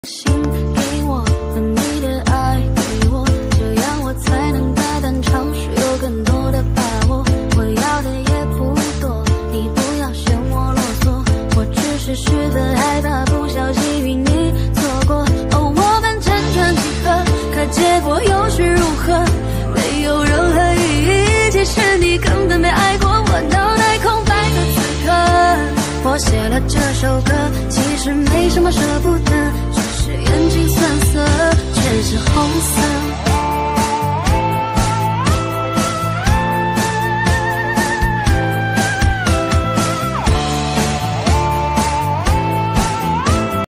心给我，把你的爱给我，这样我才能大胆尝试，有更多的把握。我要的也不多，你不要嫌我啰嗦，我只是实在害怕不小心与你错过。哦，我们辗转几何，可结果又是如何？没有任何意义，其实你根本没爱过我，脑袋空白的此刻，我写了这首歌，其实没什么舍不得。眼睛酸涩，全是红色。